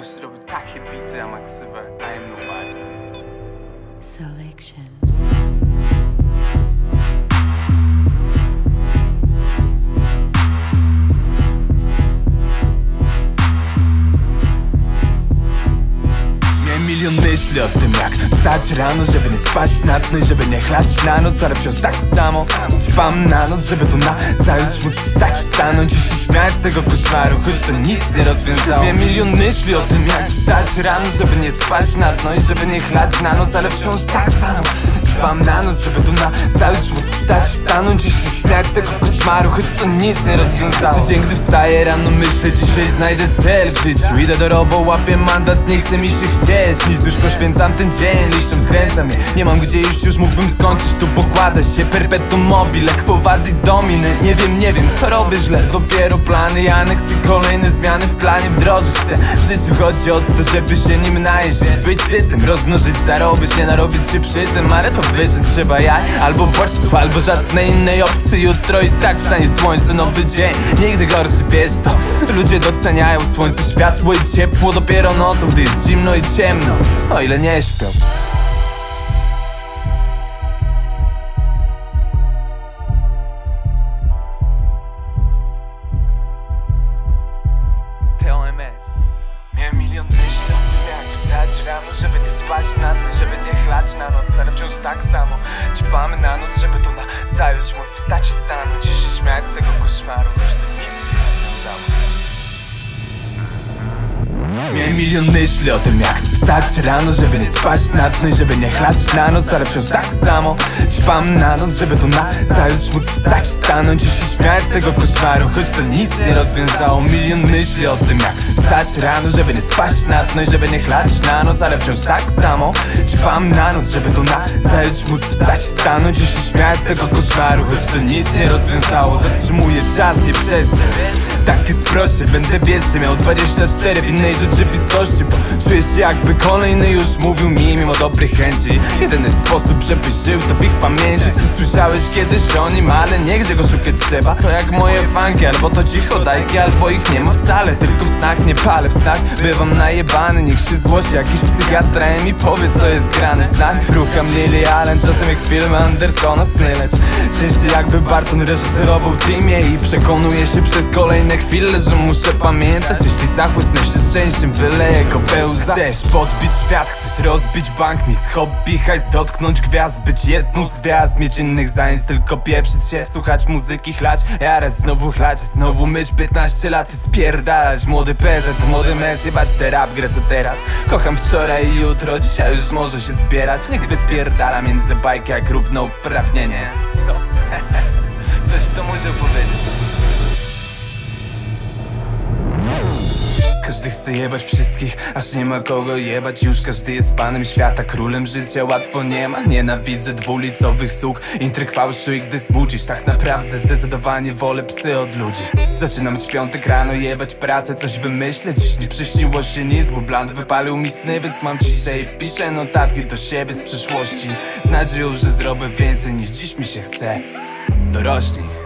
Gość robi takie bity, a ma ksywę I am nobody. Selection. Milion myśli o tym, jak wstać rano, żeby nie spać na dno i żeby nie chlać na noc, ale wciąż tak samo ćpam na noc, żeby tu na zajutrz móc wstać, stanąć i się śmiać z tego koszmaru, choć to nic nie rozwiązało. Miałem milion myśli o tym, jak wstać rano, żeby nie spać na dno i żeby nie chlać na noc, ale wciąż tak samo ćpam na noc, żeby tu na zajutrz móc wstać, stanąć i się śmiać z tego koszmaru, choć to nic nie rozwiązało. Co dzień, gdy wstaję rano, myślę, dzisiaj znajdę cel w życiu. Idę do robo, łapię mandat, nie chce mi się chcieć nic, już poświęcam ten dzień, liściom skręcam je. Nie mam gdzie już mógłbym skończyć, tu pokładać się perpetuum mobile, quo vadis domine. Nie wiem co robię źle, dopiero plany i aneksy, kolejne zmiany w planie wdrożyć chcę. W życiu chodzi o to, żeby się nim najeść, być sytym, rozmnożyć, zarobić, nie narobić się przy tym, ale to wyżej trzeba jaj, albo bodźców, albo żadnej innej opcji. Jutro i tak wstanie słońce, nowy dzień, nigdy gorszy, wiesz to. Ludzie doceniają słońce, światło i ciepło dopiero nocą, gdy jest zimno i ciemno, o ile nie śpią. TOMS. Miałem milion myśli o tym, jak wstać rano, żeby nie spać na dno, żeby nie chlać na noc, ale wciąż tak samo ćpamy na noc, żeby tu na zajutrz móc wstać i stanąć i się śmiać z tego koszmaru, choć to nic nie rozwiązało. Miałem milion myśli o tym, jak wstać rano, żeby nie spać na dno i żeby nie chlać na noc, ale wciąż tak samo ćpam na noc, żeby tu na zajutrz móc wstać, stanąć i się śmiać z tego koszmaru, choć to nic nie rozwiązało. Milion myśli o tym, jak wstać rano, żeby nie spać na dno i żeby nie chlać na noc, ale wciąż tak samo ćpam na noc, żeby tu na zajutrz móc wstać, stanąć i się śmiać z tego koszmaru, choć to nic nie rozwiązało. Zatrzymuję czas, nie przestrzeń, tak jest proście, będę wiecznie miał 24 w innej rzeczywistości, bo czuję się jakby kolejny już mówił mi mimo dobrych chęci. Jedyny sposób, żebyś żył, to w ich pamięci. Co słyszałeś kiedyś o nim, ale nie gdzie go szukać trzeba. To jak moje funky, albo to cicho dajki, albo ich nie ma wcale. Tylko w snach nie palę, w snach bywam najebany. Niech się zgłosi jakiś psychiatra i mi powie co jest grane w snach. Rucham Lily Allen, czasem jak filmy Andersona sny, lecz częściej jakby Barton reżyserował teamie i przekonuje się przez kolejne chwile, że muszę pamiętać, jeśli zachłysnę się szczęściem, wyleję go we łzach. Chcesz podbić świat, chcesz rozbić bank, mieć hobby, hajs, dotknąć gwiazd, być jedną z gwiazd, mieć innych zajęć, tylko pieprzyć się, słuchać muzyki, chlać, jarać, znowu chlać, znowu myć 15 lat i spierdalać. Młody PZ, młody mes, jebać te rap grę co teraz. Kocham wczoraj i jutro, dzisiaj już może się zbierać. Niech wypierdala między bajki jak równouprawnienie. Co? Ktoś to musiał powiedzieć. Każdy chce jebać wszystkich, aż nie ma kogo jebać. Już każdy jest panem świata, królem życia łatwo nie ma. Nienawidzę dwulicowych sług, intryg, fałszu i gdy smucisz. Tak naprawdę zdecydowanie wolę psy od ludzi. Zaczynam być piątek rano, jebać pracę, coś wymyślę. Dziś nie przyśniło się nic, bo bland wypalił mi sny, więc mam ciszej. Piszę notatki do siebie z przyszłości, z nadzieją, że zrobię więcej niż dziś mi się chce. Dorośnij.